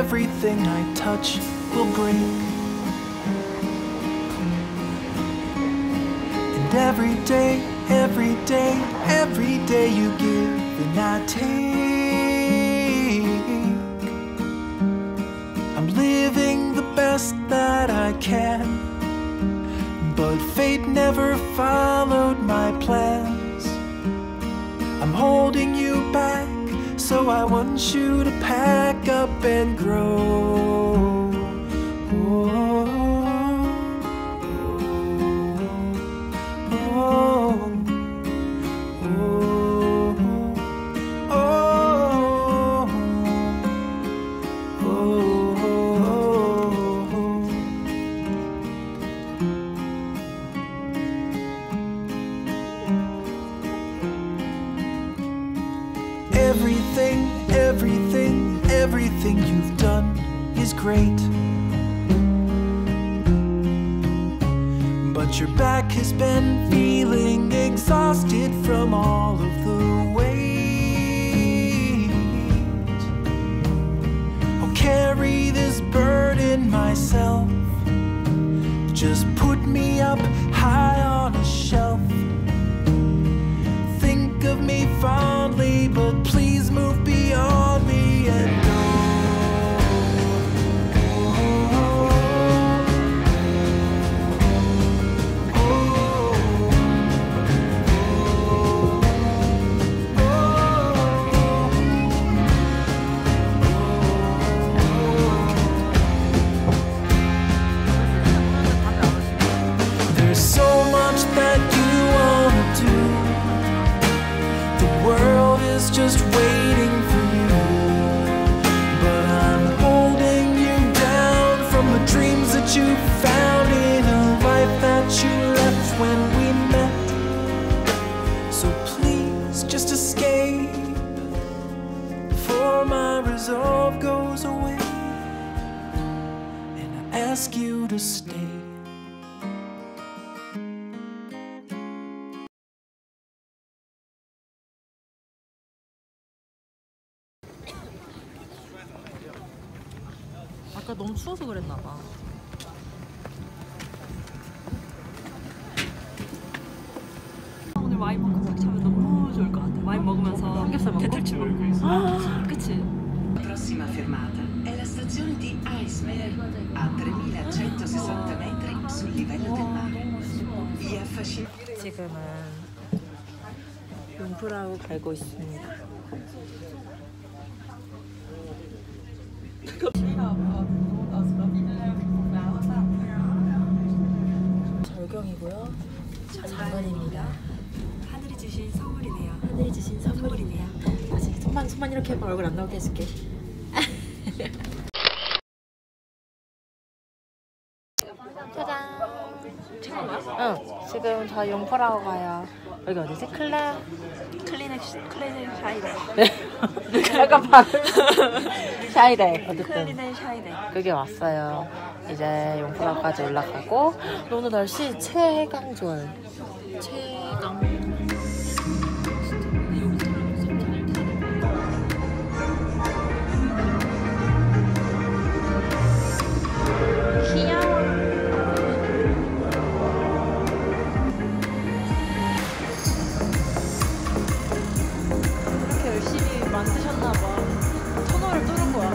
everything I touch will break. And every day, every day, every day you give and I take. I'm living the best that I can, but fate never followed my plans. I'm holding you back, so I want you to pack up and grow. Everything, everything, everything you've done is great, but your back has been feeling exhausted from all of the weight. I'll carry this burden myself. Just put me up high on a shelf. Think of me fondly, but please move beyond me and go. There's so much that you wanna do. The world is just waiting for you, but I'm holding you down from the dreams that you found in a life that you left when we met. So please just escape before my resolve goes away, and I ask you to stay. 아까 너무 추워서 그랬나봐. 오늘 와인만큼 딱 차면 너무 좋을 것 같아. 와인 먹으면서 삼겹살 먹고 대탈출 먹고. 그치? Prossima fermata è la stazione di Eismeer, a 3160 metri sul livello del mare. Gli affascinanti. 지금은 융프라우 가고 있습니다. 절경이고요. 장관입니다. 하늘이 주신 선물이네요. 하늘이 주신 선물이네요. 아직 손만 이렇게 해봐. 얼굴 안 나오게 해줄게. 짜잔. 응. 지금 저 용포라고 가요. 여기 어디지? 클리넥 샤이데. 약간 발음. 샤이데. 어쨌든. 클리넥 샤이데. 그게 왔어요. 이제 용포라까지 올라가고. 오늘 날씨 최강 좋아요. 최강. 귀여워. 이렇게 열심히 만드셨나봐. 터널을 뚫은 거야.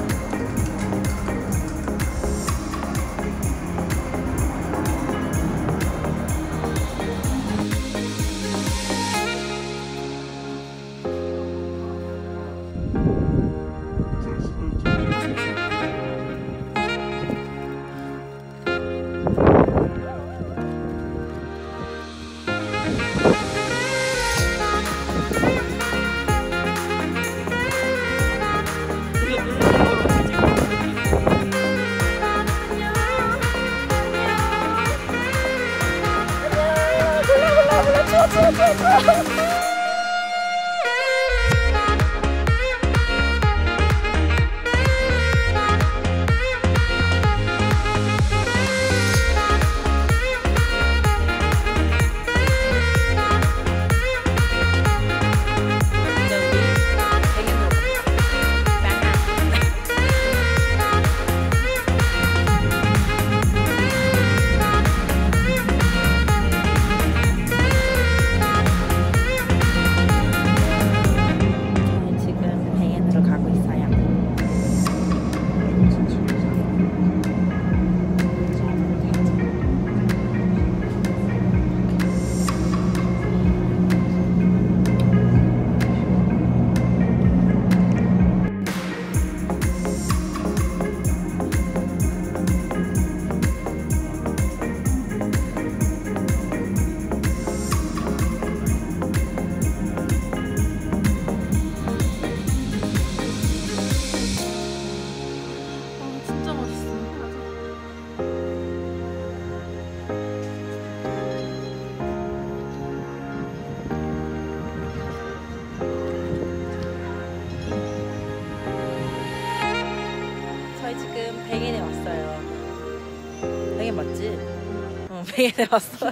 팽이네 왔어요. 팽이 맞지? 응, 팽이네 왔어요.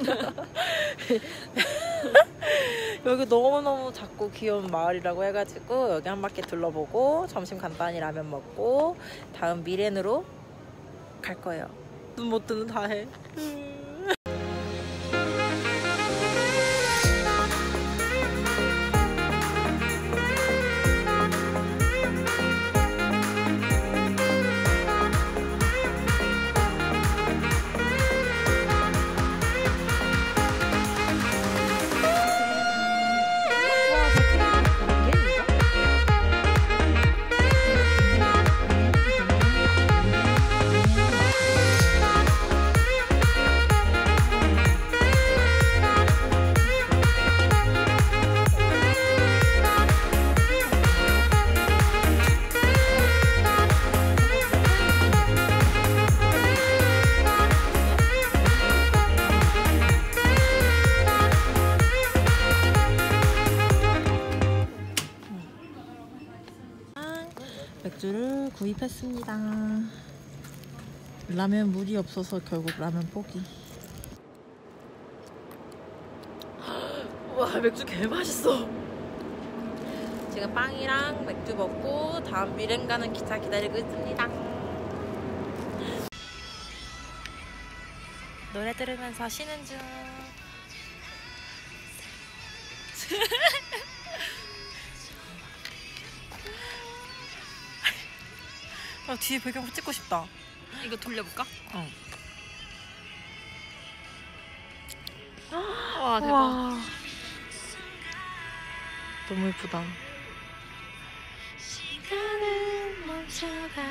여기 너무너무 작고 귀여운 마을이라고 해가지고 여기 한 바퀴 둘러보고 점심 간단히 라면 먹고 다음 미렌으로 갈 거예요. 눈 못 뜨는 다 해. 맥주를 구입했습니다. 라면 물이 없어서 결국 라면 포기. 와, 맥주 개 맛있어. 지금 빵이랑 맥주 먹고 다음 미렌 가는 기차 기다리고 있습니다. 노래 들으면서 쉬는 중. 뒤에 배경 찍고 싶다. 이거 돌려볼까? 어. 와 대박. 와. 너무 예쁘다. 시간은 멈춰가.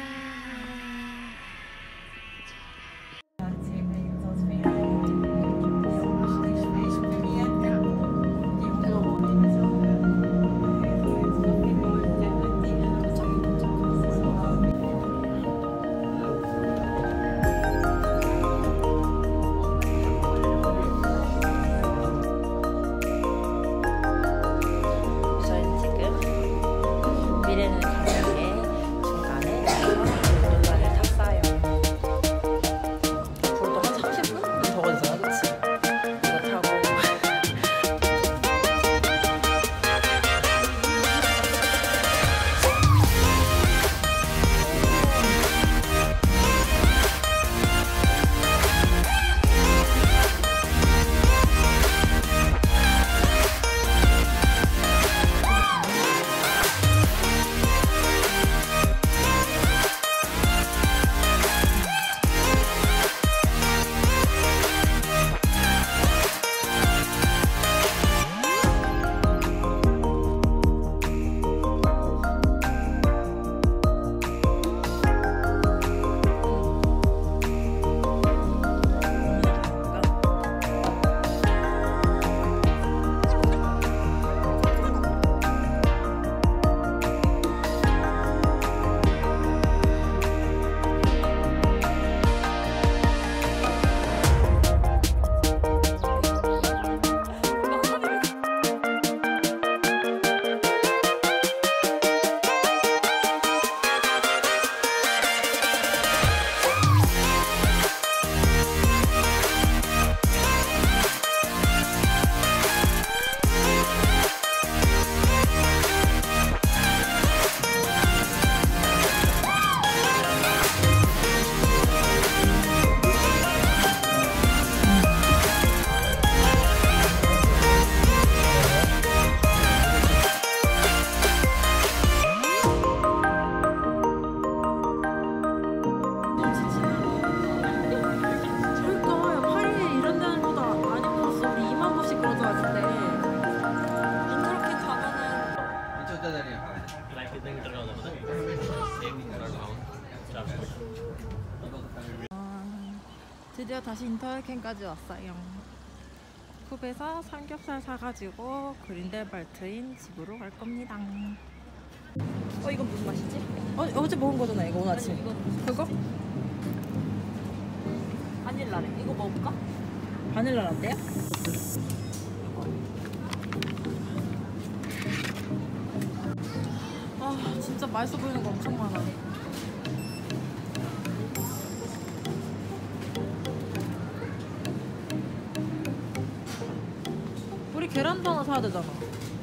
드디어 다시 인터라켄까지 왔어요. 쿱에서 삼겹살 사가지고 그린델발트인 집으로 갈 겁니다. 이건 무슨 맛이지? 어제 먹은 거잖아, 이거 오늘 아침. 그거? 바닐라래. 이거 먹어볼까? 바닐라 라떼야? 아, 진짜 맛있어 보이는 거 엄청 많아. 계란도 하나 사야 되잖아.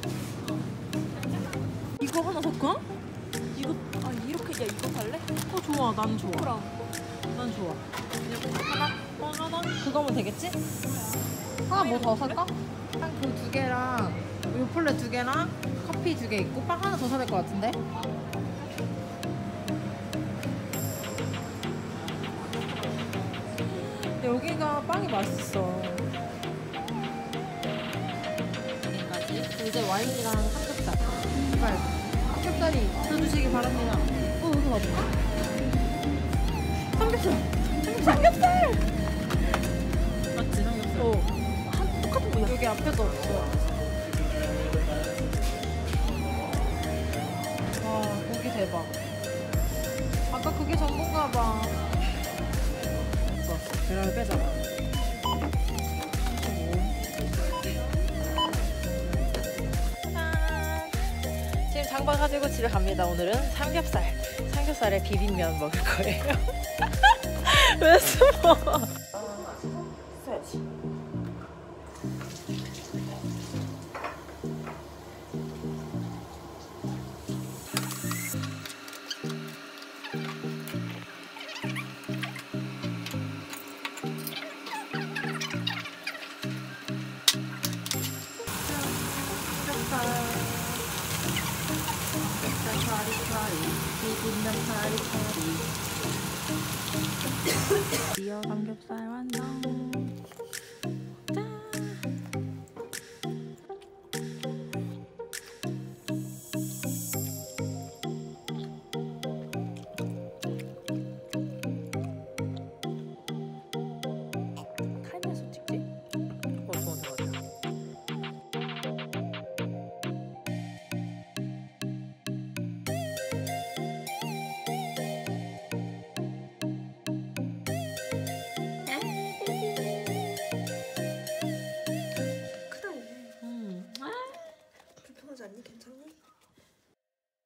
이거 하나 살까? 이거 아 이렇게 야 이거 살래? 좋아. 난 좋아. 그럼. 난 좋아. 하나? 하나? 그거면 되겠지? 하나 뭐 더 살까? 한 그 2개랑 요플레 2개랑 커피 2개 있고 빵 하나 더 사야 될 것 같은데? 근데 여기가 빵이 맛있어. 이제 와인이랑 삼겹살. 제발 삼겹살이 들어주시기 바랍니다. 여기 봐봐. 삼겹살! 맞지, 삼겹살? 한 똑같은 거야. 여기 앞에도 없어. 와, 고기 대박. 아까 그게 전부인가 봐. 좋았어. 계란을 빼자. 지금 장 봐가지고 집에 갑니다. 오늘은 삼겹살에 비빔면 먹을 거예요. 왜 숨어? 써야지. 이어 삼겹살 완성. 짠. 타임에서 찍지? 좋은 것 같아. 불편하지 않니? 괜찮니?